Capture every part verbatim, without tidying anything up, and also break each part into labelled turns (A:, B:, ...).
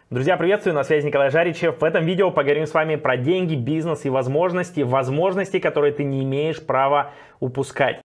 A: Друзья, приветствую, на связи Николай Жаричев. В этом видео поговорим с вами про деньги, бизнес и возможности, возможности, которые ты не имеешь права упускать.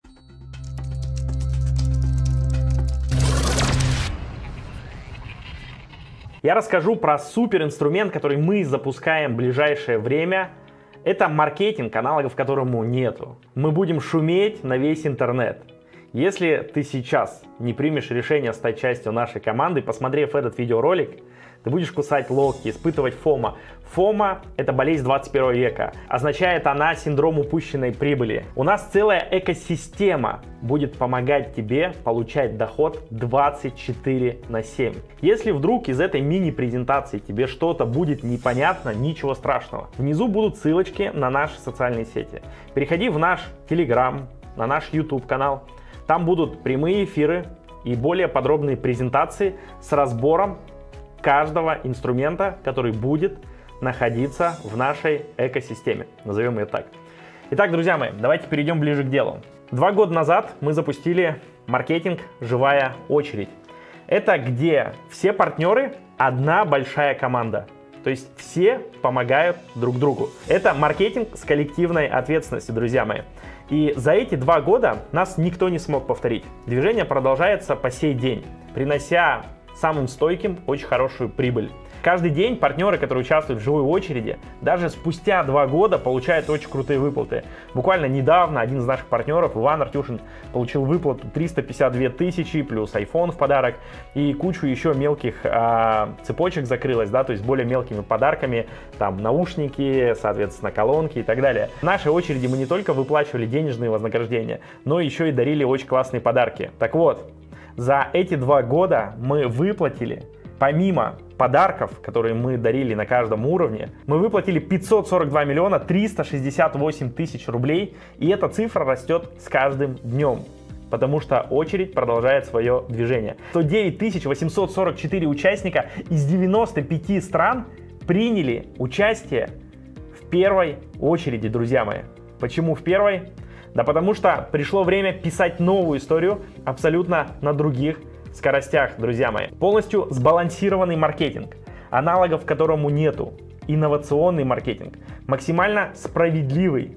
A: Я расскажу про суперинструмент, который мы запускаем в ближайшее время. Это маркетинг, аналогов которому нету. Мы будем шуметь на весь интернет. Если ты сейчас не примешь решение стать частью нашей команды, посмотрев этот видеоролик, ты будешь кусать локти, испытывать фома. фома – это болезнь двадцать первого века. Означает она синдром упущенной прибыли. У нас целая экосистема будет помогать тебе получать доход двадцать четыре на семь. Если вдруг из этой мини-презентации тебе что-то будет непонятно, ничего страшного. Внизу будут ссылочки на наши социальные сети. Переходи в наш Telegram, на наш YouTube канал. Там будут прямые эфиры и более подробные презентации с разбором каждого инструмента, который будет находиться в нашей экосистеме. Назовем ее так. Итак, друзья мои, давайте перейдем ближе к делу. Два года назад мы запустили маркетинг «Живая очередь». Это где все партнеры одна большая команда. То есть все помогают друг другу. Это маркетинг с коллективной ответственностью, друзья мои. И за эти два года нас никто не смог повторить. Движение продолжается по сей день, принося самым стойким очень хорошую прибыль. Каждый день партнеры, которые участвуют в живой очереди, даже спустя два года получают очень крутые выплаты. Буквально недавно один из наших партнеров, Иван Артюшин, получил выплату триста пятьдесят две тысячи плюс iPhone в подарок и кучу еще мелких а, цепочек закрылась, да, то есть более мелкими подарками, там наушники, соответственно, колонки и так далее. В нашей очереди мы не только выплачивали денежные вознаграждения, но еще и дарили очень классные подарки. Так вот, за эти два года мы выплатили, помимо подарков, которые мы дарили на каждом уровне, мы выплатили пятьсот сорок два миллиона триста шестьдесят восемь тысяч рублей, и эта цифра растет с каждым днем, потому что очередь продолжает свое движение. сто девять тысяч восемьсот сорок четыре участника из девяноста пяти стран приняли участие в первой очереди, друзья мои. Почему в первой? Да потому что пришло время писать новую историю абсолютно на других скоростях, друзья мои. Полностью сбалансированный маркетинг, аналогов которому нету. Инновационный маркетинг, максимально справедливый,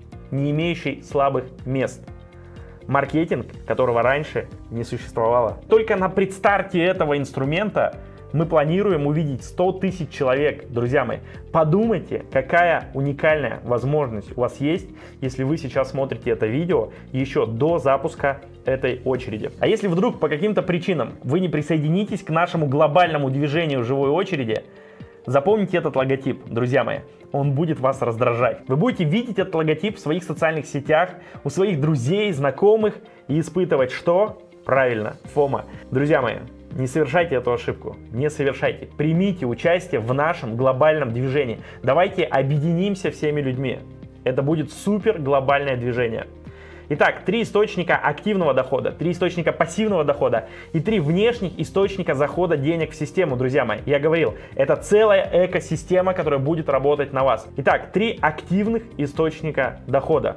A: не имеющий слабых мест. Маркетинг, которого раньше не существовало. Только на предстарте этого инструмента мы планируем увидеть сто тысяч человек, друзья мои. Подумайте, какая уникальная возможность у вас есть, если вы сейчас смотрите это видео еще до запуска этой очереди. А если вдруг по каким-то причинам вы не присоединитесь к нашему глобальному движению живой очереди, запомните этот логотип, друзья мои. Он будет вас раздражать. Вы будете видеть этот логотип в своих социальных сетях, у своих друзей, знакомых и испытывать что? Правильно, фома. Друзья мои, не совершайте эту ошибку, не совершайте. Примите участие в нашем глобальном движении. Давайте объединимся всеми людьми. Это будет супер глобальное движение. Итак, три источника активного дохода, три источника пассивного дохода и три внешних источника захода денег в систему, друзья мои. Я говорил, это целая экосистема, которая будет работать на вас. Итак, три активных источника дохода.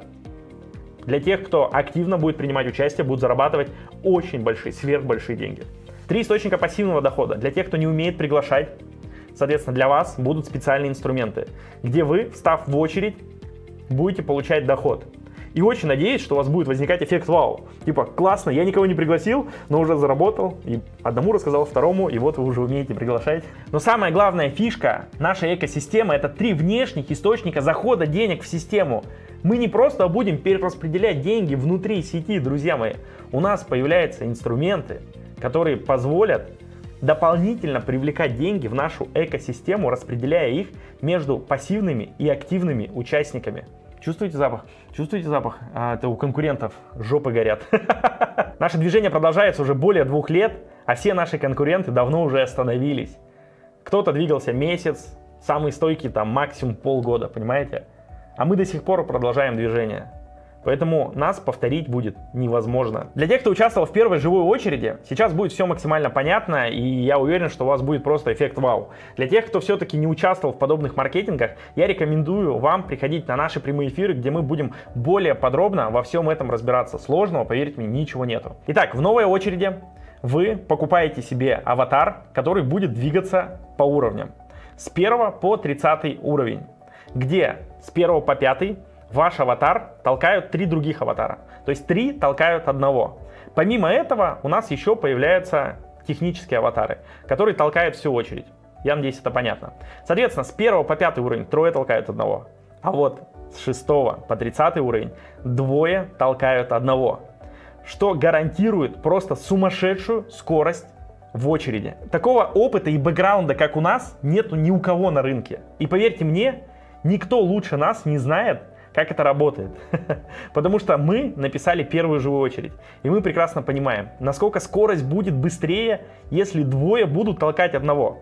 A: Для тех, кто активно будет принимать участие, будут зарабатывать очень большие, сверхбольшие деньги. Три источника пассивного дохода. Для тех, кто не умеет приглашать, соответственно, для вас будут специальные инструменты, где вы, встав в очередь, будете получать доход. И очень надеюсь, что у вас будет возникать эффект вау. Типа, классно, я никого не пригласил, но уже заработал. И одному рассказал, второму, и вот вы уже умеете приглашать. Но самая главная фишка нашей экосистемы — это три внешних источника захода денег в систему. Мы не просто будем перераспределять деньги внутри сети, друзья мои. У нас появляются инструменты, которые позволят дополнительно привлекать деньги в нашу экосистему, распределяя их между пассивными и активными участниками. Чувствуете запах? Чувствуете запах? А, это у конкурентов жопы горят. Наше движение продолжается уже более двух лет, а все наши конкуренты давно уже остановились. Кто-то двигался месяц, самый стойкий там максимум полгода, понимаете? А мы до сих пор продолжаем движение. Поэтому нас повторить будет невозможно. Для тех, кто участвовал в первой живой очереди, сейчас будет все максимально понятно, и я уверен, что у вас будет просто эффект вау. Для тех, кто все-таки не участвовал в подобных маркетингах, я рекомендую вам приходить на наши прямые эфиры, где мы будем более подробно во всем этом разбираться. Сложного, поверьте мне, ничего нету. Итак, в новой очереди вы покупаете себе аватар, который будет двигаться по уровням. С первого по тридцатый уровень, где с первого по пятый ваш аватар толкают три других аватара. То есть три толкают одного. Помимо этого у нас еще появляются технические аватары, которые толкают всю очередь. Я надеюсь, это понятно. Соответственно, с первого по пятый уровень трое толкают одного. А вот с шестого по тридцатый уровень двое толкают одного. Что гарантирует просто сумасшедшую скорость в очереди. Такого опыта и бэкграунда, как у нас, нету ни у кого на рынке. И поверьте мне, никто лучше нас не знает, как это работает. Потому что мы написали первую живую очередь. И мы прекрасно понимаем, насколько скорость будет быстрее, если двое будут толкать одного.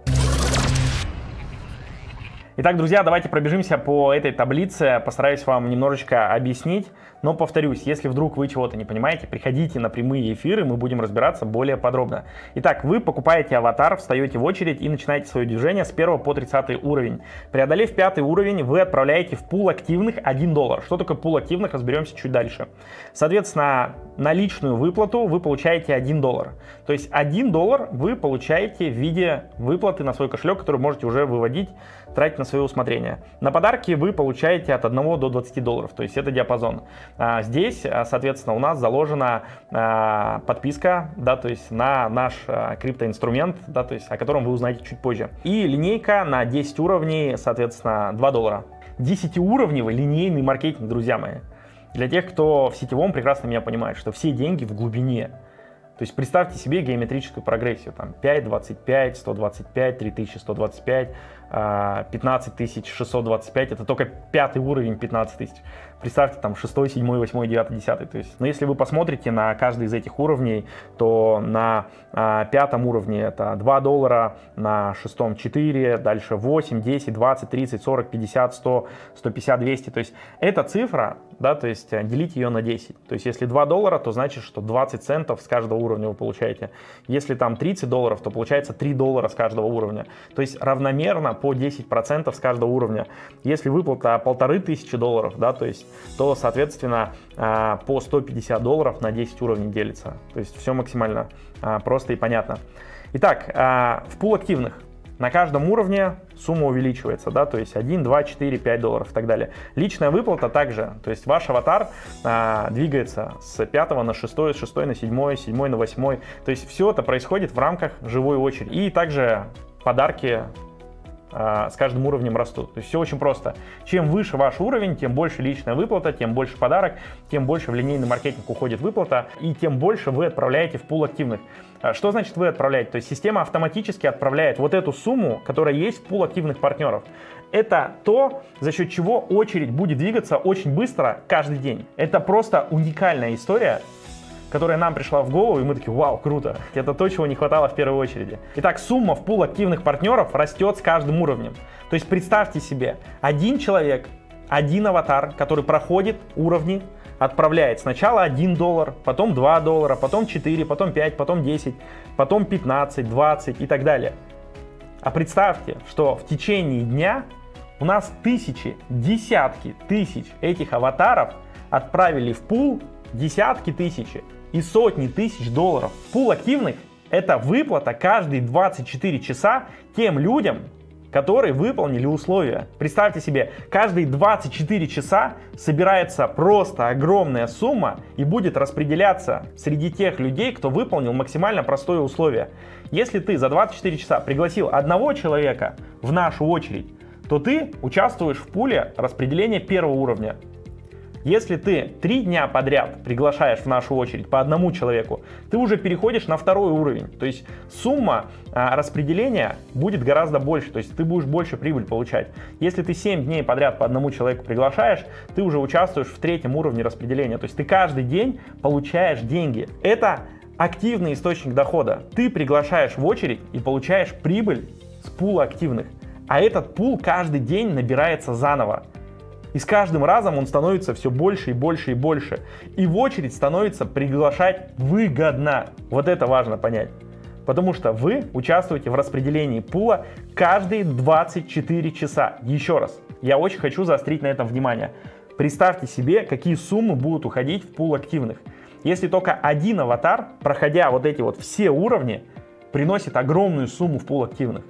A: Итак, друзья, давайте пробежимся по этой таблице, постараюсь вам немножечко объяснить, но повторюсь, если вдруг вы чего-то не понимаете, приходите на прямые эфиры, мы будем разбираться более подробно. Итак, вы покупаете аватар, встаете в очередь и начинаете свое движение с первого по тридцатый уровень. Преодолев пятый уровень, вы отправляете в пул активных один доллар. Что такое пул активных, разберемся чуть дальше. Соответственно, наличную выплату вы получаете один доллар. То есть один доллар вы получаете в виде выплаты на свой кошелек, который можете уже выводить, тратить на свое усмотрение. На подарки вы получаете от одного до двадцати долларов, то есть это диапазон. А здесь, соответственно, у нас заложена а, подписка, да, то есть на наш а, криптоинструмент, да, то есть о котором вы узнаете чуть позже. И линейка на десять уровней, соответственно, два доллара. десятиуровневый линейный маркетинг, друзья мои. Для тех, кто в сетевом, прекрасно меня понимает, что все деньги в глубине. То есть представьте себе геометрическую прогрессию, там пять, двадцать пять, сто двадцать пять, три тысячи сто двадцать пять, пятнадцать тысяч шестьсот двадцать пять, это только пятый уровень пятнадцать тысяч. Представьте там шестой, седьмой, восьмой, девятый, десятый. То есть, но если вы посмотрите на каждый из этих уровней, то на а, пятом уровне это два доллара, на шестом четыре, дальше восемь, десять, двадцать, тридцать, сорок, пятьдесят, сто, сто пятьдесят, двести. То есть эта цифра, да, то есть делить ее на десять. То есть если два доллара, то значит, что двадцать центов с каждого уровня вы получаете. Если там тридцать долларов, то получается три доллара с каждого уровня. То есть равномерно по десять процентов с каждого уровня. Если выплата полторы тысячи долларов, да, то есть, то, соответственно, по сто пятьдесят долларов на десять уровней делится. То есть все максимально просто и понятно. Итак, в пул активных на каждом уровне сумма увеличивается, да, то есть один, два, четыре, пять долларов и так далее. Личная выплата также, то есть ваш аватар а, двигается с пятого на шестой, с шестой на седьмой, седьмой на восьмой. То есть все это происходит в рамках живой очереди. И также подарки с каждым уровнем растут. То есть все очень просто. Чем выше ваш уровень, тем больше личная выплата, тем больше подарок, тем больше в линейный маркетинг уходит выплата, и тем больше вы отправляете в пул активных. Что значит вы отправляете? То есть система автоматически отправляет вот эту сумму, которая есть в пул активных партнеров. Это то, за счет чего очередь будет двигаться очень быстро каждый день. Это просто уникальная история, которая нам пришла в голову, и мы такие: вау, круто. Это то, чего не хватало в первую очередь. Итак, сумма в пул активных партнеров растет с каждым уровнем. То есть представьте себе, один человек, один аватар, который проходит уровни, отправляет сначала один доллар, потом два доллара, потом четыре, потом пять, потом десять, потом пятнадцать, двадцать и так далее. А представьте, что в течение дня у нас тысячи, десятки тысяч этих аватаров отправили в пул десятки тысяч и сотни тысяч долларов. Пул активных — это выплата каждые двадцать четыре часа тем людям, которые выполнили условия. Представьте себе, каждые двадцать четыре часа собирается просто огромная сумма и будет распределяться среди тех людей, кто выполнил максимально простое условие. Если ты за двадцать четыре часа пригласил одного человека в нашу очередь, то ты участвуешь в пуле распределения первого уровня. Если ты три дня подряд приглашаешь в нашу очередь по одному человеку, ты уже переходишь на второй уровень. То есть сумма а, распределения будет гораздо больше, то есть ты будешь больше прибыль получать. Если ты семь дней подряд по одному человеку приглашаешь, ты уже участвуешь в третьем уровне распределения. То есть ты каждый день получаешь деньги. Это активный источник дохода. Ты приглашаешь в очередь и получаешь прибыль с пула активных. А этот пул каждый день набирается заново. И с каждым разом он становится все больше и больше и больше. И в очередь становится приглашать выгодно. Вот это важно понять. Потому что вы участвуете в распределении пула каждые двадцать четыре часа. Еще раз, я очень хочу заострить на этом внимание. Представьте себе, какие суммы будут уходить в пул активных. если только один аватар, проходя вот эти вот все уровни, приносит огромную сумму в пул активных.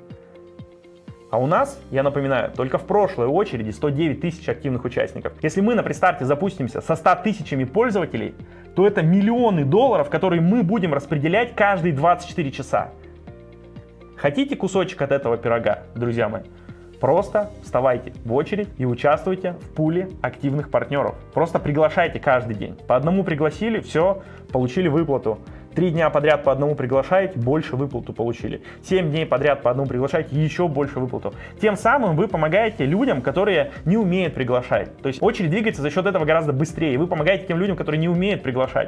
A: А у нас, я напоминаю, только в прошлой очереди сто девять тысяч активных участников. Если мы на предстарте запустимся со ста тысячами пользователей, то это миллионы долларов, которые мы будем распределять каждые двадцать четыре часа. Хотите кусочек от этого пирога, друзья мои? Просто вставайте в очередь и участвуйте в пуле активных партнеров. Просто приглашайте каждый день. По одному пригласили, все, получили выплату. Три дня подряд по одному приглашаете, больше выплату получили. Семь дней подряд по одному приглашаете, еще больше выплату. Тем самым вы помогаете людям, которые не умеют приглашать. То есть очередь двигается за счет этого гораздо быстрее. Вы помогаете тем людям, которые не умеют приглашать.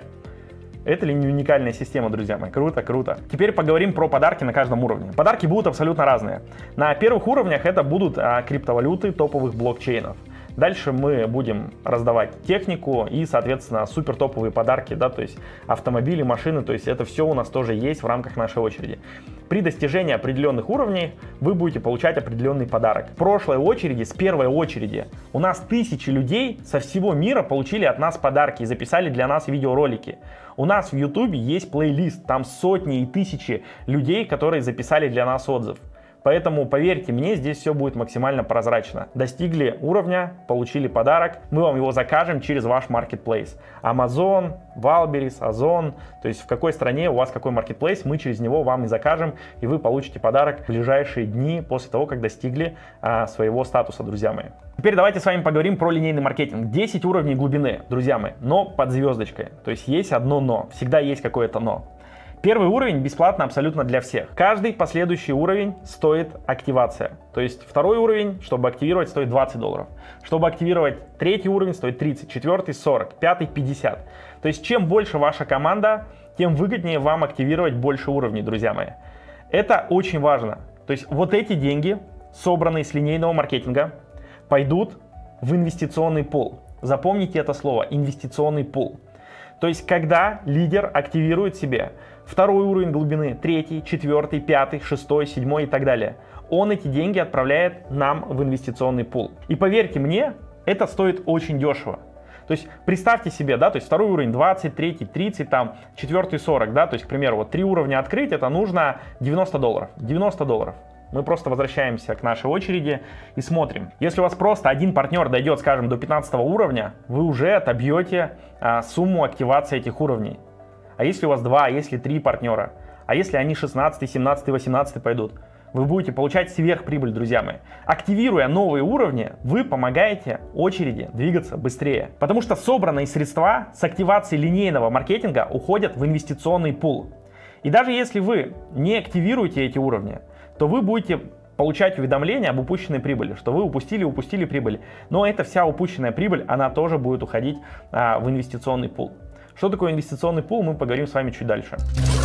A: Это ли не уникальная система, друзья мои? Круто, круто. Теперь поговорим про подарки на каждом уровне. Подарки будут абсолютно разные. На первых уровнях это будут а, криптовалюты топовых блокчейнов. Дальше мы будем раздавать технику и, соответственно, супер топовые подарки, да, то есть автомобили, машины, то есть это все у нас тоже есть в рамках нашей очереди. При достижении определенных уровней вы будете получать определенный подарок. В прошлой очереди, с первой очереди, у нас тысячи людей со всего мира получили от нас подарки и записали для нас видеоролики. У нас в YouTube есть плейлист, там сотни и тысячи людей, которые записали для нас отзыв. Поэтому, поверьте мне, здесь все будет максимально прозрачно. Достигли уровня, получили подарок, мы вам его закажем через ваш маркетплейс. Amazon, Wildberries, Озон, то есть в какой стране у вас какой маркетплейс, мы через него вам и закажем, и вы получите подарок в ближайшие дни после того, как достигли а, своего статуса, друзья мои. Теперь давайте с вами поговорим про линейный маркетинг. десять уровней глубины, друзья мои, но под звездочкой. То есть есть одно но, всегда есть какое-то но. Первый уровень бесплатно абсолютно для всех. Каждый последующий уровень стоит активация. То есть второй уровень, чтобы активировать, стоит двадцать долларов. Чтобы активировать третий уровень, стоит тридцать, четвертый сорок, пятый пятьдесят. То есть чем больше ваша команда, тем выгоднее вам активировать больше уровней, друзья мои. Это очень важно. То есть вот эти деньги, собранные с линейного маркетинга, пойдут в инвестиционный пул. Запомните это слово, инвестиционный пул. То есть когда лидер активирует себе второй уровень глубины, третий, четвертый, пятый, шестой, седьмой и так далее, он эти деньги отправляет нам в инвестиционный пул. И поверьте мне, это стоит очень дешево. То есть представьте себе, да, то есть второй уровень двадцать, третий тридцать, там, четвертый сорок, да, то есть, к примеру, вот три уровня открыть, это нужно девяносто долларов. девяносто долларов. Мы просто возвращаемся к нашей очереди и смотрим. Если у вас просто один партнер дойдет, скажем, до пятнадцатого уровня, вы уже отобьете а, сумму активации этих уровней. А если у вас два, а если три партнера, а если они шестнадцатый, семнадцатый, восемнадцатый пойдут, вы будете получать сверхприбыль, друзья мои. Активируя новые уровни, вы помогаете очереди двигаться быстрее. Потому что собранные средства с активацией линейного маркетинга уходят в инвестиционный пул. И даже если вы не активируете эти уровни, то вы будете получать уведомления об упущенной прибыли, что вы упустили, упустили прибыль. Но эта вся упущенная прибыль, она тоже будет уходить а, в инвестиционный пул. Что такое инвестиционный пул, мы поговорим с вами чуть дальше.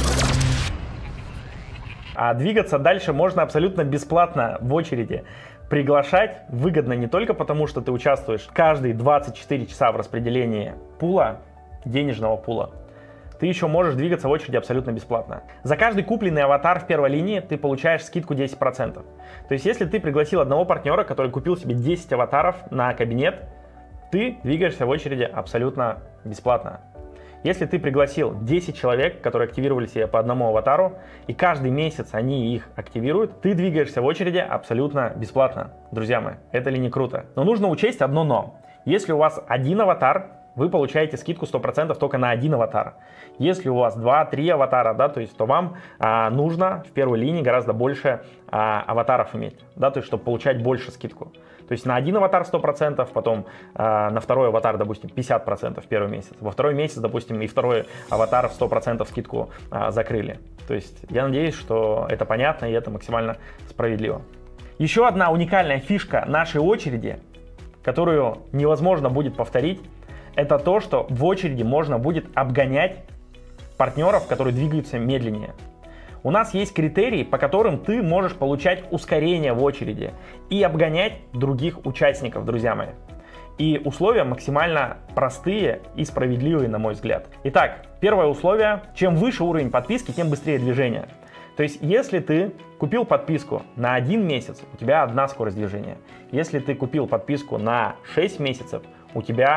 A: А двигаться дальше можно абсолютно бесплатно в очереди. Приглашать выгодно не только потому, что ты участвуешь каждые двадцать четыре часа в распределении пула, денежного пула. Ты еще можешь двигаться в очереди абсолютно бесплатно. За каждый купленный аватар в первой линии ты получаешь скидку десять процентов. То есть если ты пригласил одного партнера, который купил себе десять аватаров на кабинет, ты двигаешься в очереди абсолютно бесплатно. Если ты пригласил десять человек, которые активировали себе по одному аватару, и каждый месяц они их активируют, ты двигаешься в очереди абсолютно бесплатно. Друзья мои, это ли не круто? Но нужно учесть одно но. Если у вас один аватар, вы получаете скидку сто процентов только на один аватар. Если у вас два-три аватара, да, то есть, то вам а, нужно в первой линии гораздо больше а, аватаров иметь, да, то есть, чтобы получать больше скидку. То есть на один аватар сто процентов, потом а, на второй аватар, допустим, пятьдесят процентов в первый месяц. Во второй месяц, допустим, и второй аватар в сто процентов скидку а, закрыли. То есть я надеюсь, что это понятно и это максимально справедливо. Еще одна уникальная фишка нашей очереди, которую невозможно будет повторить, это то, что в очереди можно будет обгонять партнеров, которые двигаются медленнее. У нас есть критерии, по которым ты можешь получать ускорение в очереди и обгонять других участников, друзья мои. И условия максимально простые и справедливые, на мой взгляд. Итак, первое условие: чем выше уровень подписки, тем быстрее движение. То есть, если ты купил подписку на один месяц, у тебя одна скорость движения. Если ты купил подписку на шесть месяцев, у тебя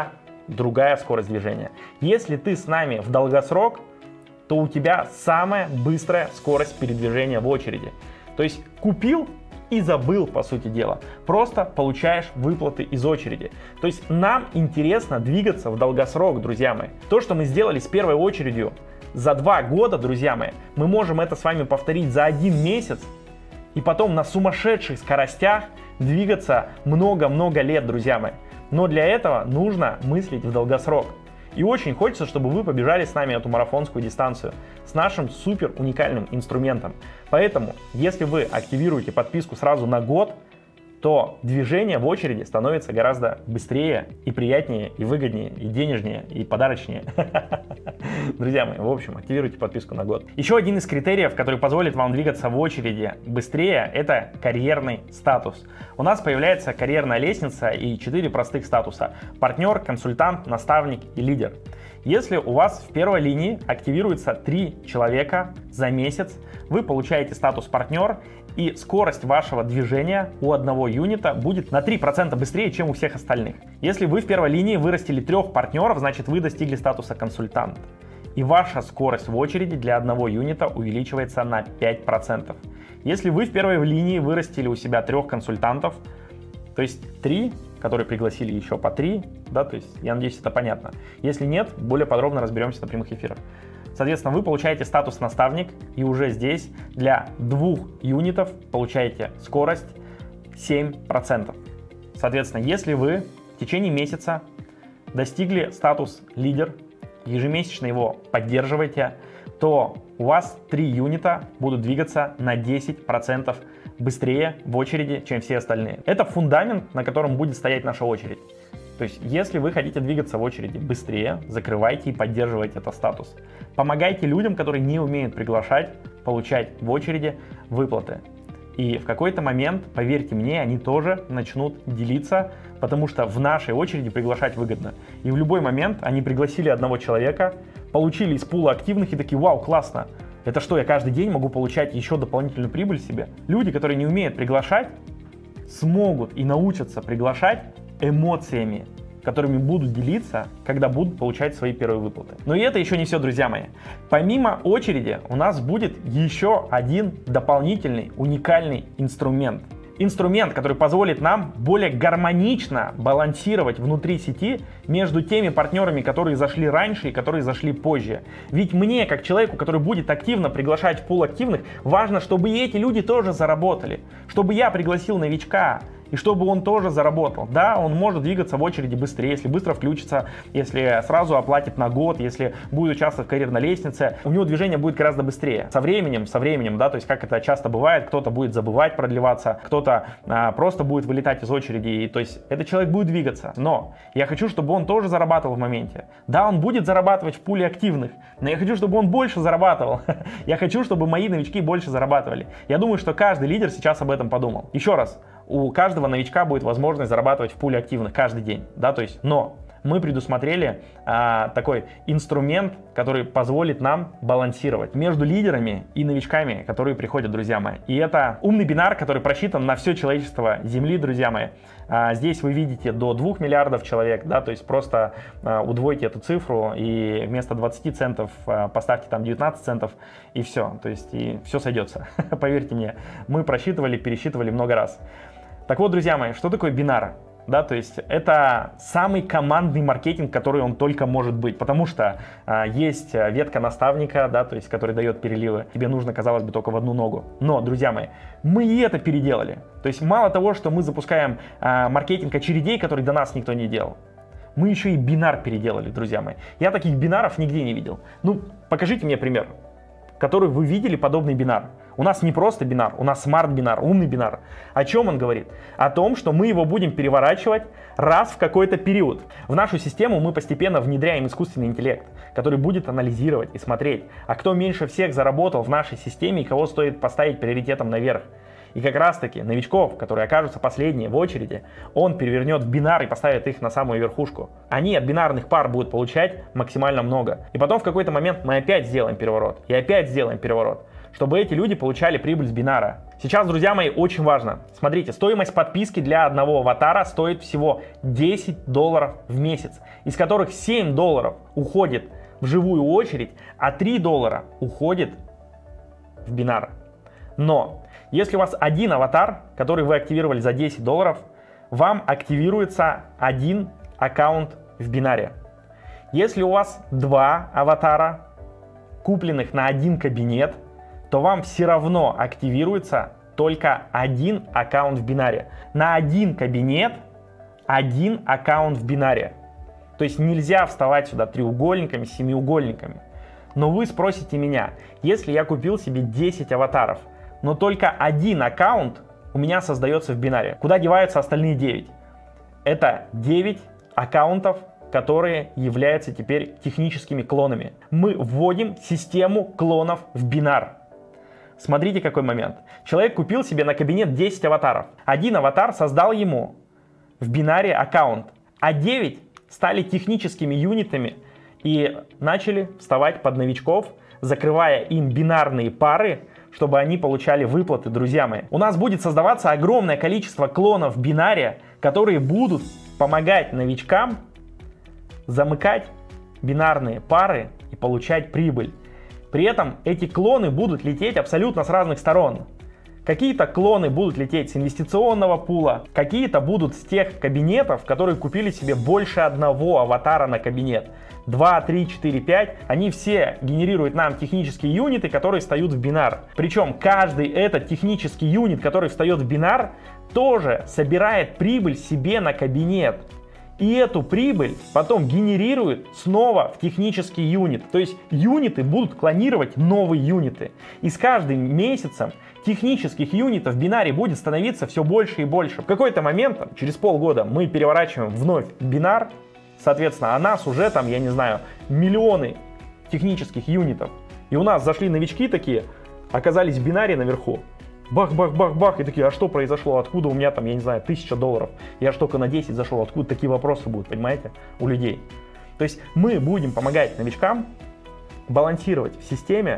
A: другая скорость движения. Если ты с нами в долгосрок, то у тебя самая быстрая скорость передвижения в очереди. То есть купил и забыл, по сути дела. Просто получаешь выплаты из очереди. То есть нам интересно двигаться в долгосрок, друзья мои. То, что мы сделали с первой очередью за два года, друзья мои, мы можем это с вами повторить за один месяц и потом на сумасшедших скоростях двигаться много-много лет, друзья мои. Но для этого нужно мыслить в долгосрок. И очень хочется, чтобы вы побежали с нами эту марафонскую дистанцию с нашим супер уникальным инструментом. Поэтому, если вы активируете подписку сразу на год, то движение в очереди становится гораздо быстрее и приятнее, и выгоднее, и денежнее, и подарочнее. Друзья мои, в общем, активируйте подписку на год. Еще один из критериев, который позволит вам двигаться в очереди быстрее, это карьерный статус. У нас появляется карьерная лестница и четыре простых статуса: партнер, консультант, наставник и лидер. Если у вас в первой линии активируется три человека за месяц, вы получаете статус партнер, и скорость вашего движения у одного юнита будет на три процента быстрее, чем у всех остальных. Если вы в первой линии вырастили трех партнеров, значит вы достигли статуса консультант. И ваша скорость в очереди для одного юнита увеличивается на пять процентов. Если вы в первой линии вырастили у себя трех консультантов, то есть три, которые пригласили еще по три, да, то есть я надеюсь, это понятно. Если нет, более подробно разберемся на прямых эфирах. Соответственно, вы получаете статус наставник, и уже здесь для двух юнитов получаете скорость семь процентов. Соответственно, если вы в течение месяца достигли статус лидер, ежемесячно его поддерживаете, то у вас три юнита будут двигаться на десять процентов быстрее в очереди, чем все остальные. Это фундамент, на котором будет стоять наша очередь. То есть, если вы хотите двигаться в очереди быстрее, закрывайте и поддерживайте этот статус. Помогайте людям, которые не умеют приглашать, получать в очереди выплаты. И в какой-то момент, поверьте мне, они тоже начнут делиться, потому что в нашей очереди приглашать выгодно. И в любой момент они пригласили одного человека, получили из пула активных и такие: вау, классно. Это что, я каждый день могу получать еще дополнительную прибыль себе? Люди, которые не умеют приглашать, смогут и научатся приглашать эмоциями, которыми будут делиться, когда будут получать свои первые выплаты. Но и это еще не все, друзья мои. Помимо очереди у нас будет еще один дополнительный уникальный инструмент. Инструмент, который позволит нам более гармонично балансировать внутри сети между теми партнерами, которые зашли раньше и которые зашли позже. Ведь мне, как человеку, который будет активно приглашать в пул активных, важно, чтобы и эти люди тоже заработали. Чтобы я пригласил новичка, и чтобы он тоже заработал. Да, он может двигаться в очереди быстрее, если быстро включится, если сразу оплатит на год, если будет участвовать в карьерной лестнице, у него движение будет гораздо быстрее. Со временем, со временем, да, то есть как это часто бывает, кто-то будет забывать продлеваться, кто-то а, просто будет вылетать из очереди, и, то есть этот человек будет двигаться. Но я хочу, чтобы он тоже зарабатывал в моменте. Да, он будет зарабатывать в пуле активных, но я хочу, чтобы он больше зарабатывал. Я хочу, чтобы мои новички больше зарабатывали. Я думаю, что каждый лидер сейчас об этом подумал. Еще раз. У каждого новичка будет возможность зарабатывать в пуле активных каждый день, да, то есть, но мы предусмотрели а, такой инструмент, который позволит нам балансировать между лидерами и новичками, которые приходят, друзья мои. И это умный бинар, который просчитан на все человечество Земли, друзья мои. А, здесь вы видите до двух миллиардов человек, да, то есть просто а, удвойте эту цифру и вместо двадцати центов а, поставьте там девятнадцать центов и все, то есть и все сойдется. Поверьте мне, мы просчитывали, пересчитывали много раз. Так вот, друзья мои, что такое бинар? Да, то есть это самый командный маркетинг, который он только может быть, потому что а, есть ветка наставника, да, то есть который дает переливы. Тебе нужно, казалось бы, только в одну ногу. Но, друзья мои, мы и это переделали. То есть мало того, что мы запускаем а, маркетинг очередей, который до нас никто не делал, мы еще и бинар переделали, друзья мои. Я таких бинаров нигде не видел. Ну, покажите мне пример, который вы видели подобный бинар. У нас не просто бинар, у нас смарт-бинар, умный бинар. О чем он говорит? О том, что мы его будем переворачивать раз в какой-то период. В нашу систему мы постепенно внедряем искусственный интеллект, который будет анализировать и смотреть, а кто меньше всех заработал в нашей системе и кого стоит поставить приоритетом наверх. И как раз таки новичков, которые окажутся последние в очереди, он перевернет в бинар и поставит их на самую верхушку. Они от бинарных пар будут получать максимально много. И потом в какой-то момент мы опять сделаем переворот. И опять сделаем переворот. чтобы эти люди получали прибыль с бинара. Сейчас, друзья мои, очень важно. Смотрите, стоимость подписки для одного аватара стоит всего десять долларов в месяц, из которых семь долларов уходит в живую очередь, а три доллара уходит в бинар. Но если у вас один аватар, который вы активировали за десять долларов, вам активируется один аккаунт в бинаре. Если у вас два аватара, купленных на один кабинет, то вам все равно активируется только один аккаунт в бинаре. На один кабинет один аккаунт в бинаре. То есть нельзя вставать сюда треугольниками, семиугольниками. Но вы спросите меня, если я купил себе десять аватаров, но только один аккаунт у меня создается в бинаре, куда деваются остальные девять? Это девять аккаунтов, которые являются теперь техническими клонами. Мы вводим систему клонов в бинар. Смотрите, какой момент. Человек купил себе на кабинет десять аватаров. Один аватар создал ему в бинаре аккаунт, а девять стали техническими юнитами и начали вставать под новичков, закрывая им бинарные пары, чтобы они получали выплаты, друзья мои. У нас будет создаваться огромное количество клонов в бинаре, которые будут помогать новичкам замыкать бинарные пары и получать прибыль. При этом эти клоны будут лететь абсолютно с разных сторон. Какие-то клоны будут лететь с инвестиционного пула, какие-то будут с тех кабинетов, которые купили себе больше одного аватара на кабинет. два, три, четыре, пять. Они все генерируют нам технические юниты, которые встают в бинар. Причем каждый этот технический юнит, который встает в бинар, тоже собирает прибыль себе на кабинет. И эту прибыль потом генерирует снова в технический юнит. То есть юниты будут клонировать новые юниты. И с каждым месяцем технических юнитов в бинаре будет становиться все больше и больше. В какой-то момент, там, через полгода, мы переворачиваем вновь бинар. Соответственно, а нас уже там, я не знаю, миллионы технических юнитов. И у нас зашли новички такие, оказались в бинаре наверху. Бах-бах-бах-бах, и такие, а что произошло, откуда у меня там, я не знаю, тысяча долларов, я ж только на десять зашел, откуда такие вопросы будут, понимаете, у людей. То есть мы будем помогать новичкам балансировать в системе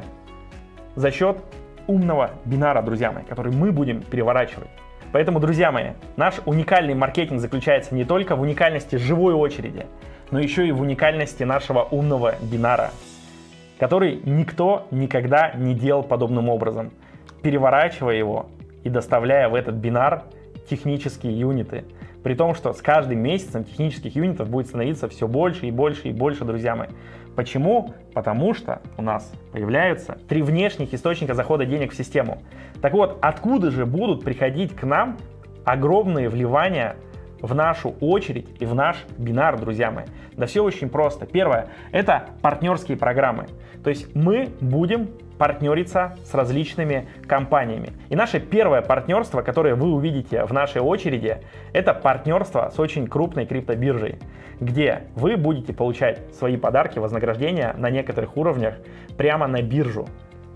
A: за счет умного бинара, друзья мои, который мы будем переворачивать. Поэтому, друзья мои, наш уникальный маркетинг заключается не только в уникальности живой очереди, но еще и в уникальности нашего умного бинара, который никто никогда не делал подобным образом, переворачивая его и доставляя в этот бинар технические юниты. При том, что с каждым месяцем технических юнитов будет становиться все больше и больше и больше, друзья мои. Почему? Потому что у нас появляются три внешних источника захода денег в систему. Так вот, откуда же будут приходить к нам огромные вливания в нашу очередь и в наш бинар, друзья мои? Да все очень просто. Первое, это партнерские программы. То есть мы будем партнериться с различными компаниями. И наше первое партнерство, которое вы увидите в нашей очереди, это партнерство с очень крупной криптобиржей, где вы будете получать свои подарки, вознаграждения на некоторых уровнях прямо на биржу.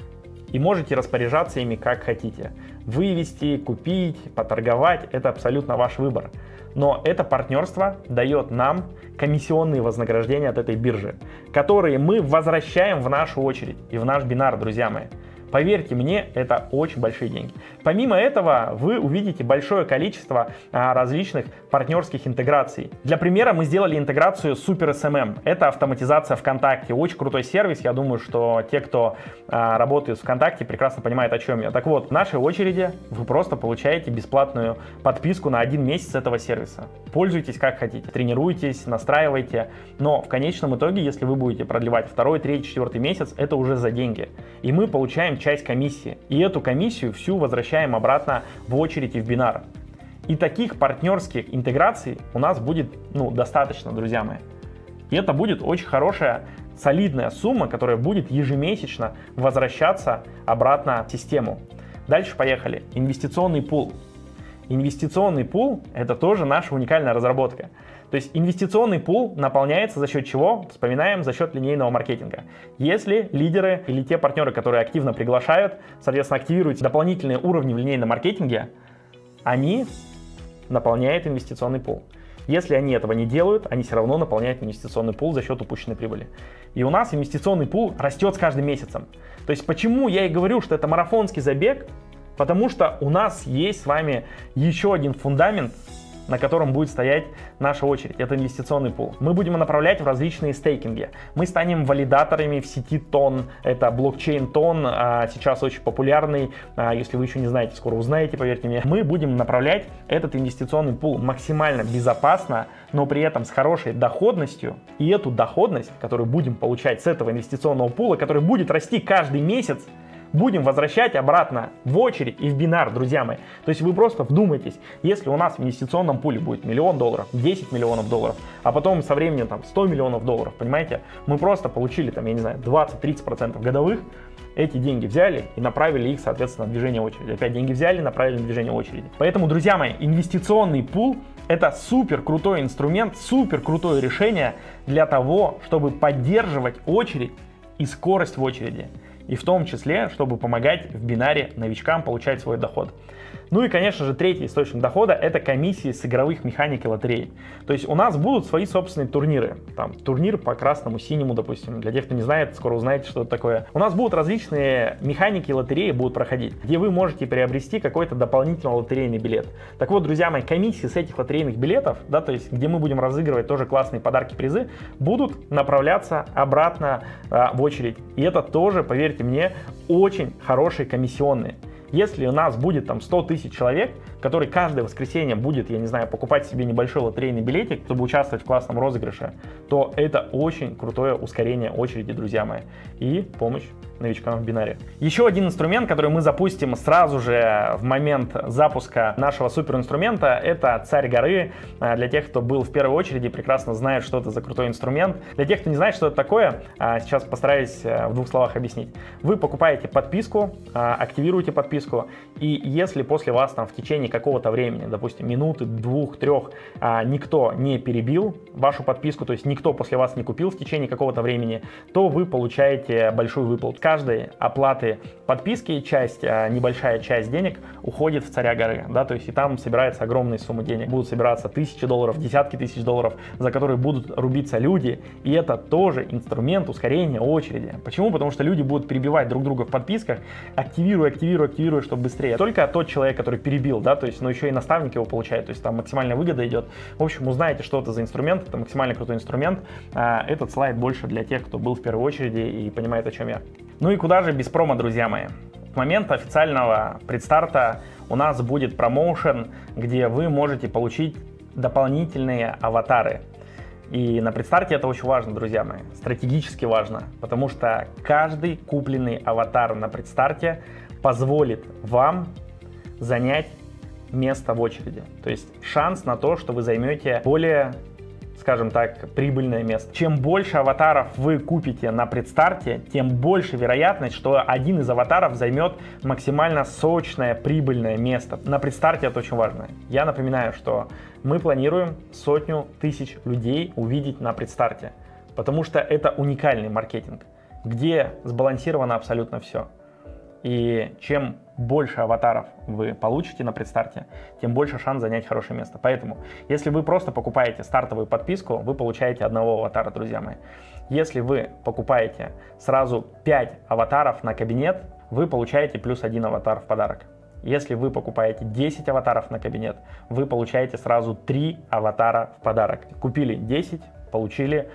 A: И можете распоряжаться ими как хотите. Вывести, купить, поторговать – это абсолютно ваш выбор. Но это партнерство дает нам комиссионные вознаграждения от этой биржи, которые мы возвращаем в нашу очередь и в наш бинар, друзья мои. Поверьте мне, это очень большие деньги. Помимо этого, вы увидите большое количество а, различных партнерских интеграций. Для примера мы сделали интеграцию с Super эс эм эм. Это автоматизация ВКонтакте. Очень крутой сервис. Я думаю, что те, кто а, работает в ВКонтакте, прекрасно понимают, о чем я. Так вот, в нашей очереди вы просто получаете бесплатную подписку на один месяц этого сервиса. Пользуйтесь как хотите, тренируйтесь, настраивайте. Но в конечном итоге, если вы будете продлевать второй, третий, четвертый месяц, это уже за деньги. И мы получаем часть комиссии. И эту комиссию всю возвращаем обратно в очередь и в бинар. И таких партнерских интеграций у нас будет ну, достаточно, друзья мои. И это будет очень хорошая, солидная сумма, которая будет ежемесячно возвращаться обратно в систему. Дальше поехали. Инвестиционный пул. Инвестиционный пул – это тоже наша уникальная разработка. То есть инвестиционный пул наполняется за счет чего? Вспоминаем, за счет линейного маркетинга. Если лидеры или те партнеры, которые активно приглашают, соответственно, активируют дополнительные уровни в линейном маркетинге, они наполняют инвестиционный пул. Если они этого не делают, они все равно наполняют инвестиционный пул за счет упущенной прибыли. И у нас инвестиционный пул растет с каждым месяцем. То есть почему я и говорю, что это марафонский забег? Потому что у нас есть с вами еще один фундамент, на котором будет стоять наша очередь. Это инвестиционный пул. Мы будем направлять в различные стейкинги. Мы станем валидаторами в сети Тон. Это блокчейн Тон, сейчас очень популярный. Если вы еще не знаете, скоро узнаете, поверьте мне. Мы будем направлять этот инвестиционный пул максимально безопасно, но при этом с хорошей доходностью. И эту доходность, которую будем получать с этого инвестиционного пула, который будет расти каждый месяц, будем возвращать обратно в очередь и в бинар, друзья мои. То есть вы просто вдумайтесь, если у нас в инвестиционном пуле будет миллион долларов, десять миллионов долларов, а потом со временем там сто миллионов долларов, понимаете, мы просто получили там, я не знаю, двадцать-тридцать процентов годовых, эти деньги взяли и направили их, соответственно, на движение очереди. Опять деньги взяли, направили на движение очереди. Поэтому, друзья мои, инвестиционный пул — это супер крутой инструмент, супер крутое решение для того, чтобы поддерживать очередь и скорость в очереди. И в том числе, чтобы помогать в бинаре новичкам получать свой доход. Ну и, конечно же, третий источник дохода — это комиссии с игровых механик и лотерей. То есть у нас будут свои собственные турниры. Там турнир по красному, синему, допустим. Для тех, кто не знает, скоро узнаете, что это такое. У нас будут различные механики и лотереи будут проходить, где вы можете приобрести какой-то дополнительный лотерейный билет. Так вот, друзья мои, комиссии с этих лотерейных билетов, да, то есть где мы будем разыгрывать тоже классные подарки, призы, будут направляться обратно а, в очередь. И это тоже, поверьте мне, очень хорошие комиссионные. Если у нас будет там сто тысяч человек, который каждое воскресенье будет, я не знаю, покупать себе небольшой лотерейный билетик, чтобы участвовать в классном розыгрыше, то это очень крутое ускорение очереди, друзья мои, и помощь новичкам в бинаре. Еще один инструмент, который мы запустим сразу же в момент запуска нашего суперинструмента, это Царь горы. Для тех, кто был в первой очереди, прекрасно знает, что это за крутой инструмент. Для тех, кто не знает, что это такое, сейчас постараюсь в двух словах объяснить. Вы покупаете подписку, активируете подписку, и если после вас там в течение какого-то времени, допустим, минуты, двух, трех, никто не перебил вашу подписку, то есть никто после вас не купил в течение какого-то времени, то вы получаете большую выплату. Каждой оплаты подписки часть, небольшая часть денег уходит в Царя горы, да, то есть и там собирается огромная сумма денег, будут собираться тысячи долларов, десятки тысяч долларов, за которые будут рубиться люди, и это тоже инструмент ускорения очереди. Почему? Потому что люди будут перебивать друг друга в подписках, активируя, активируя, активируя, чтобы быстрее. Только тот человек, который перебил, да, то есть, но еще и наставник его получает, то есть там максимальная выгода идет. В общем, узнаете, что это за инструмент, это максимально крутой инструмент. Этот слайд больше для тех, кто был в первой очереди и понимает, о чем я. Ну и куда же без промо, друзья мои? В момент официального предстарта у нас будет промоушен, где вы можете получить дополнительные аватары. И на предстарте это очень важно, друзья мои, стратегически важно, потому что каждый купленный аватар на предстарте позволит вам занять место в очереди. То есть шанс на то, что вы займете более, скажем так, прибыльное место. Чем больше аватаров вы купите на предстарте, тем больше вероятность, что один из аватаров займет максимально сочное, прибыльное место. На предстарте это очень важно. Я напоминаю, что мы планируем сотню тысяч людей увидеть на предстарте, потому что это уникальный маркетинг, где сбалансировано абсолютно все. И чем больше аватаров вы получите на предстарте, тем больше шанс занять хорошее место. Поэтому, если вы просто покупаете стартовую подписку, вы получаете одного аватара, друзья мои. Если вы покупаете сразу пять аватаров на кабинет, вы получаете плюс один аватар в подарок. Если вы покупаете десять аватаров на кабинет, вы получаете сразу три аватара в подарок. Купили десять, получили,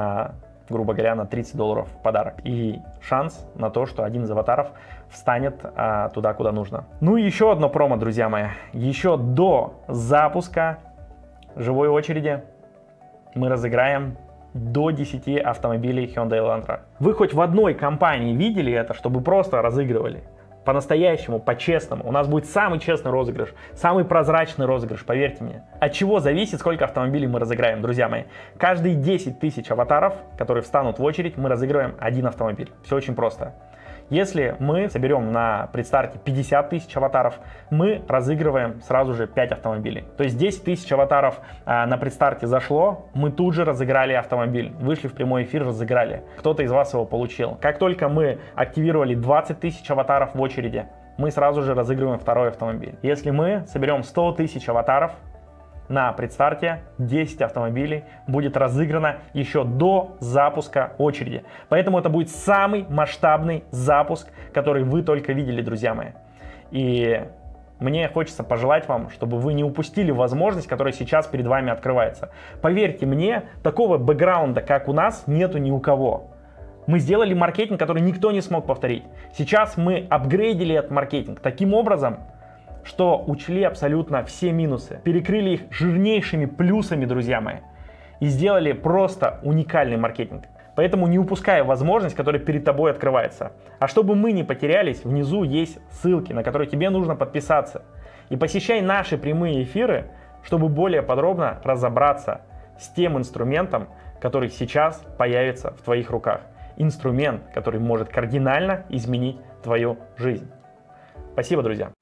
A: грубо говоря, на тридцать долларов в подарок. И шанс на то, что один из аватаров встанет а, туда, куда нужно. Ну и еще одно промо, друзья мои. Еще до запуска живой очереди мы разыграем до десяти автомобилей Hyundai Elantra. Вы хоть в одной компании видели это, чтобы просто разыгрывали? По-настоящему, по-честному. У нас будет самый честный розыгрыш, самый прозрачный розыгрыш, поверьте мне. От чего зависит, сколько автомобилей мы разыграем, друзья мои? Каждые десять тысяч аватаров, которые встанут в очередь, мы разыгрываем один автомобиль. Все очень просто. Если мы соберем на предстарте пятьдесят тысяч аватаров, мы разыгрываем сразу же пять автомобилей. То есть десять тысяч аватаров а, на предстарте зашло, мы тут же разыграли автомобиль. Вышли в прямой эфир, разыграли. Кто-то из вас его получил. Как только мы активировали двадцать тысяч аватаров в очереди, мы сразу же разыгрываем второй автомобиль. Если мы соберем сто тысяч аватаров на предстарте десять автомобилей будет разыграно еще до запуска очереди. Поэтому это будет самый масштабный запуск, который вы только видели, друзья мои. И мне хочется пожелать вам, чтобы вы не упустили возможность, которая сейчас перед вами открывается. Поверьте мне, такого бэкграунда, как у нас, нету ни у кого. Мы сделали маркетинг, который никто не смог повторить. Сейчас мы апгрейдили этот маркетинг таким образом, что учли абсолютно все минусы, перекрыли их жирнейшими плюсами, друзья мои, и сделали просто уникальный маркетинг. Поэтому не упускай возможность, которая перед тобой открывается. А чтобы мы не потерялись, внизу есть ссылки, на которые тебе нужно подписаться. И посещай наши прямые эфиры, чтобы более подробно разобраться с тем инструментом, который сейчас появится в твоих руках. Инструмент, который может кардинально изменить твою жизнь. Спасибо, друзья.